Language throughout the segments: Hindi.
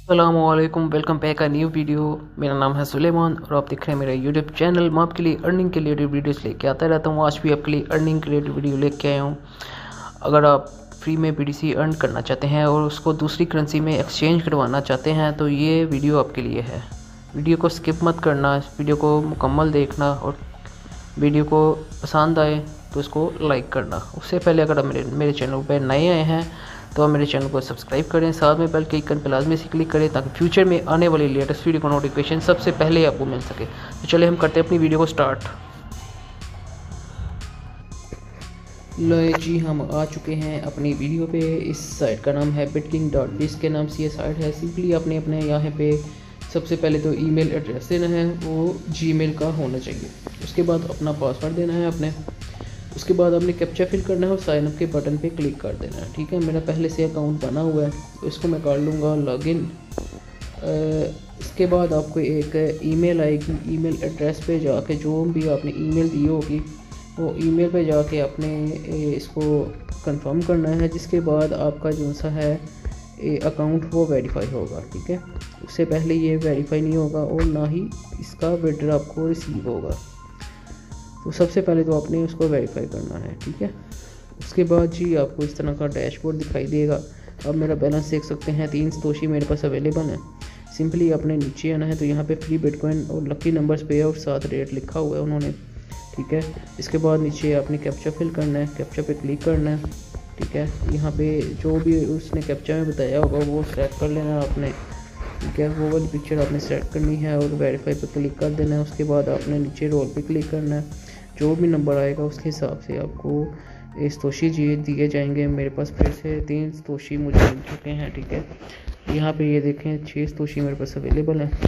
अस्सलामुअलैकुम, welcome back a new video. मेरा नाम है सुलेमान और आप देख रहे हैं मेरा यूट्यूब चैनल। मैं आपके लिए अर्निंग के रिलेटेड वीडियोस लेके आता रहता हूँ। आज भी आपके लिए अर्निंग के रिलेटेड वीडियो लेके आया हूँ। अगर आप फ्री में BTC अर्न करना चाहते हैं और उसको दूसरी करेंसी में एक्सचेंज करवाना चाहते हैं तो ये वीडियो आपके लिए है। वीडियो को स्किप मत करना, इस वीडियो को मुकम्मल देखना और वीडियो को पसंद आए तो इसको लाइक करना। उससे पहले अगर आप मेरे चैनल पर नए आए हैं तो आप मेरे चैनल को सब्सक्राइब करें, साथ में बेल के आइकन पर लाजमी से क्लिक करें ताकि फ्यूचर में आने वाली लेटेस्ट वीडियो का नोटिफिकेशन सबसे पहले आपको मिल सके। तो चलिए हम करते हैं अपनी वीडियो को स्टार्ट। लो जी, हम आ चुके हैं अपनी वीडियो पे। इस साइट का नाम है bitking.biz के नाम से ये साइट है। सिंपली आपने अपने यहाँ पे सबसे पहले तो ईमेल एड्रेस देना है, वो जीमेल का होना चाहिए। उसके बाद अपना पासवर्ड देना है अपने। उसके बाद आपने कैप्चा फिल करना है और साइन अप के बटन पे क्लिक कर देना है। ठीक है, मेरा पहले से अकाउंट बना हुआ है तो इसको मैं कर लूँगा लॉगिन। इसके बाद आपको एक ईमेल आएगी। ईमेल एड्रेस पे जाके जो भी आपने ईमेल दी होगी वो ईमेल पे जाके आपने इसको कंफर्म करना है, जिसके बाद आपका जो सा है अकाउंट वो वेरीफाई होगा। ठीक है, उससे पहले ये वेरीफाई नहीं होगा और ना ही इसका विड्रॉ आपको रिसीव होगा। तो सबसे पहले तो आपने उसको वेरीफाई करना है। ठीक है, उसके बाद जी आपको इस तरह का डैशबोर्ड दिखाई देगा। अब मेरा बैलेंस देख सकते हैं, 3 सतोशी मेरे पास अवेलेबल है। सिंपली आपने नीचे आना है तो यहाँ पे फ्री बिटकॉइन और लकी नंबर्स पे और साथ रेट लिखा हुआ है उन्होंने। ठीक है, इसके बाद नीचे आपने कैप्चा फिल करना है, कैप्चा पे क्लिक करना है। ठीक है, यहाँ पे जो भी उसने कैप्चा में बताया होगा वो सेलेक्ट कर लेना है आपने। ठीक है, वो वाली पिक्चर आपने सेलेक्ट करनी है और वेरीफाई पे क्लिक कर देना है। उसके बाद आपने नीचे रोल पे क्लिक करना है। जो भी नंबर आएगा उसके हिसाब से आपको सतोशी जी दिए जाएंगे। मेरे पास फिर से 3 सतोशी मुझे मिल चुके हैं। ठीक है, यहाँ पे ये देखें 6 सतोशी मेरे पास अवेलेबल है।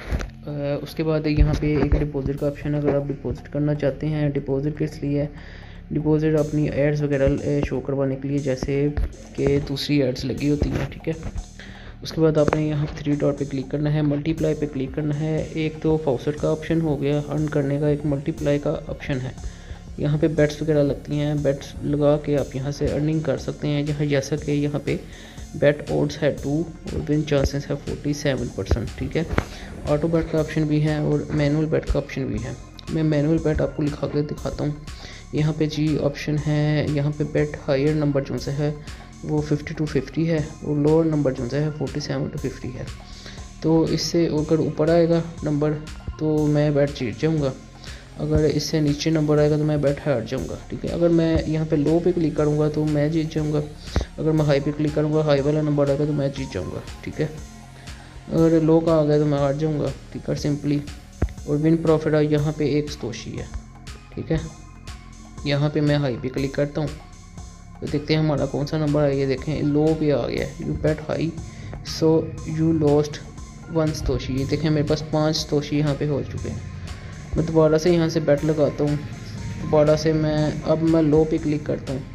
उसके बाद यहाँ पे एक डिपॉजिट का ऑप्शन है। अगर आप डिपॉजिट करना चाहते हैं, डिपॉजिट किस लिए है? डिपॉजिट अपनी एड्स वगैरह शो करवाने के लिए, जैसे कि दूसरी एड्स लगी होती हैं। ठीक है, उसके बाद आपने यहाँ 3 डॉट पे क्लिक करना है, मल्टीप्लाई पे क्लिक करना है। एक तो फाउसेट का ऑप्शन हो गया अर्न करने का, एक मल्टीप्लाई का ऑप्शन है। यहाँ पे बेट्स वगैरह लगती हैं, बेट्स लगा के आप यहाँ से अर्निंग कर सकते हैं। यहाँ जैसा कि यहाँ पे बेट ओड्स है 2 और विन चांसेस है 47%। ठीक है, ऑटो बेट का ऑप्शन भी है और मैनुअल बेट का ऑप्शन भी है। मैं मैनुअल बेट आपको लिखा के दिखाता हूँ। यहाँ पे जी ऑप्शन है, यहाँ पे बेट हायर नंबर जो से है वो 50 to 50 है और लोअर नंबर जो है 47 to 50 है। तो इससे अगर ऊपर आएगा नंबर तो मैं बैट जीत जाऊँगा, अगर इससे नीचे नंबर आएगा तो मैं बैट हार जाऊँगा। ठीक है, अगर मैं यहाँ पे लो पे क्लिक करूँगा तो मैं जीत जाऊँगा, अगर मैं हाई पे क्लिक करूँगा हाई वाला नंबर आएगा तो मैं जीत जाऊँगा। ठीक है, अगर लो का आ गया तो मैं हार जाऊँगा। ठीक है, सिंपली। और विन प्रॉफिट यहाँ पे 1 सतोशी है। ठीक है, यहाँ पे मैं हाई पे क्लिक करता हूँ तो देखते हैं हमारा कौन सा नंबर है। ये देखें लो पे आ गया है, you bet high so you lost 1 satoshi. ये देखें मेरे पास 5 सतोशी यहाँ पे हो चुके हैं। मैं दोबारा से यहाँ से बेट लगाता हूँ, दोबारा से मैं लो पे क्लिक करता हूँ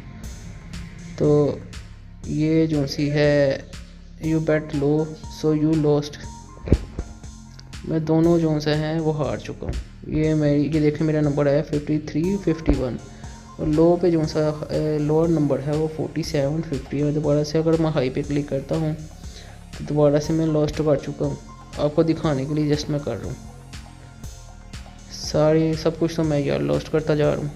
तो ये जो सी है you bet low so you lost, मैं दोनों जो से हैं वो हार चुका हूँ। ये देखें मेरा नंबर है 53 51 और लो पे जो सा लोअर नंबर है वो 47 50 है। दोबारा से अगर मैं हाई पे क्लिक करता हूँ तो दोबारा से मैं लॉस्ट कर चुका हूँ। आपको दिखाने के लिए जस्ट मैं कर रहा हूँ, सब कुछ तो मैं यार लॉस्ट करता जा रहा हूँ।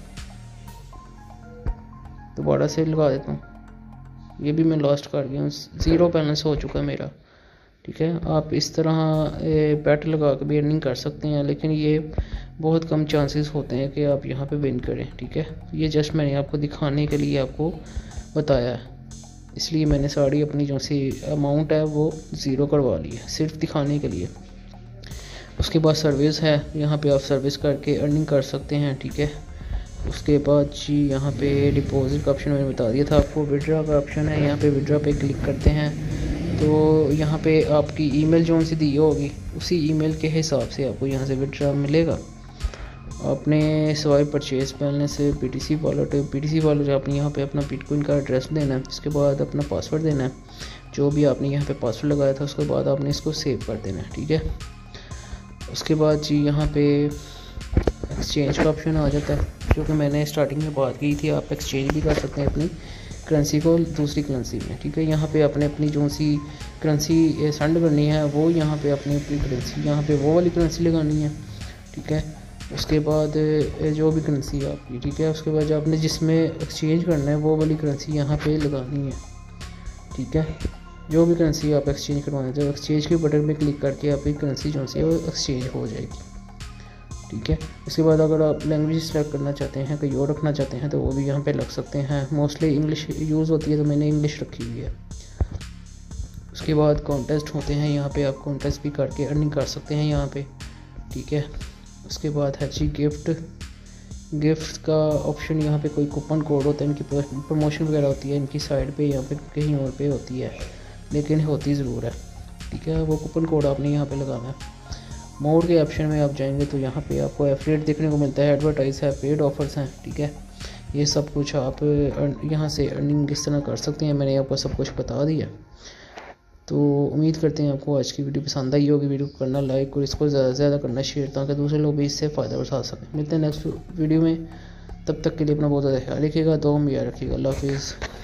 दोबारा से लगा देता हूँ, ये भी मैं लॉस्ट कर गया हूँ, 0 बैलेंस हो चुका है मेरा। ठीक है, आप इस तरह बैट लगा के भी अर्निंग कर सकते हैं, लेकिन ये बहुत कम चांसेस होते हैं कि आप यहाँ पे विन करें। ठीक है, ये जस्ट मैंने आपको दिखाने के लिए आपको बताया है, इसलिए मैंने सारी अपनी जो सी अमाउंट है वो 0 करवा ली है, सिर्फ दिखाने के लिए। उसके बाद सर्विस है, यहाँ पे आप सर्विस करके अर्निंग कर सकते हैं। ठीक है, उसके बाद जी यहाँ पे डिपॉजिट का ऑप्शन मैंने बता दिया था आपको। विड्रॉ का ऑप्शन है, यहाँ पे विड्रॉ पे क्लिक करते हैं तो यहाँ पे आपकी ईमेल जो सी दी होगी उसी ईमेल के हिसाब से आपको यहाँ से विड्रॉ मिलेगा। आपने सवाई परचेज बैलेंस BTC वॉलेट आपने यहाँ पे अपना बिटकॉइन का एड्रेस देना है। इसके बाद अपना पासवर्ड देना है, जो भी आपने यहाँ पे पासवर्ड लगाया था उसके बाद आपने इसको सेव कर देना है। ठीक है, उसके बाद जी यहाँ पे एक्सचेंज का ऑप्शन आ जाता है, जो कि मैंने स्टार्टिंग में बात की थी। आप एक्सचेंज भी कर सकते हैं अपनी करेंसी को दूसरी करेंसी में, ठीक है। यहाँ पे आपने अपनी जो सी करेंसी सेंड करनी है वो यहाँ पे अपनी अपनी करेंसी यहाँ पे वो वाली करेंसी लगानी है, ठीक है। उसके बाद जो भी करेंसी है आपकी, ठीक है, उसके बाद आपने जिसमें एक्सचेंज करना है वो वाली करेंसी यहाँ पे लगानी है, ठीक है। जो भी करेंसी आप एक्सचेंज करवाना चाहते हो, एक्सचेंज के बटन पे क्लिक करके आपकी करेंसी जो सी है वो एक्सचेंज हो जाएगी, ठीक है। उसके बाद अगर आप लैंग्वेज सेलेक्ट करना चाहते हैं, कहीं और रखना चाहते हैं तो वो भी यहाँ पे लग सकते हैं। मोस्टली इंग्लिश यूज़ होती है तो मैंने इंग्लिश रखी हुई है। उसके बाद कॉन्टेस्ट होते हैं, यहाँ पे आप कॉन्टेस्ट भी करके अर्निंग कर सकते हैं यहाँ पे, ठीक है। उसके बाद है जी गिफ्ट का ऑप्शन। यहाँ पे कोई कूपन कोड होता है, इनकी प्रमोशन वगैरह होती है इनकी साइड पे, यहाँ पे कहीं और पे होती है लेकिन होती ज़रूर है, ठीक है। वो कूपन कोड आपने यहाँ पे लगाना है। मोड के ऑप्शन में आप जाएंगे तो यहाँ पे आपको एफिलिएट देखने को मिलता है, एडवर्टाइज है, पेड ऑफर्स हैं, ठीक है। ये सब कुछ आप यहाँ से अर्निंग किस तरह कर सकते हैं मैंने आपको सब कुछ बता दिया। तो उम्मीद करते हैं आपको आज की वीडियो पसंद आई होगी। वीडियो को करना लाइक और इसको ज़्यादा से ज़्यादा करना शेयर, ताकि दूसरे लोग भी इससे फ़ायदा उठा सकें। मिलते हैं नेक्स्ट वीडियो में, तब तक के लिए अपना बहुत ज़्यादा ख्याल रखिएगा, दुआ में याद रखिएगा। अल्लाह हाफिज़।